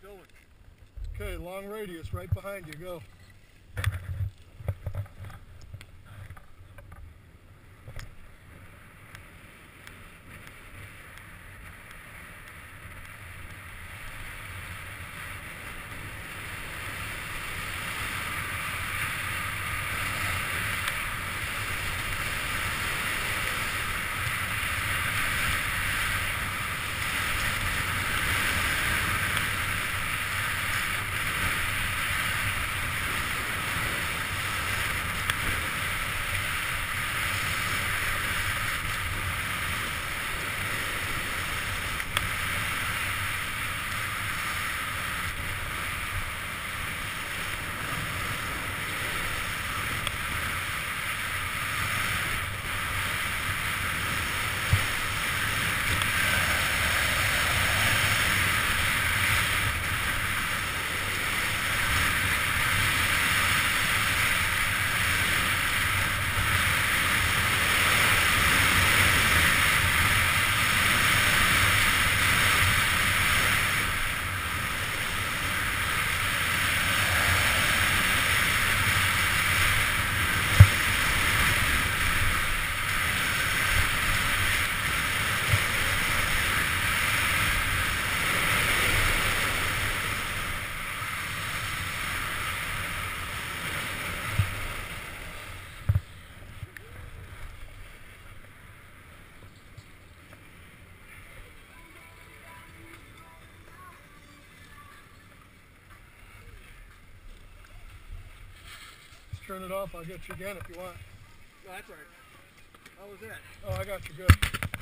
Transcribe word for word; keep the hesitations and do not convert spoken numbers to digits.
going. Okay, long radius right behind you, go. Turn it off, I'll get you again if you want. No, that's all right. How was that? Oh, I got you good.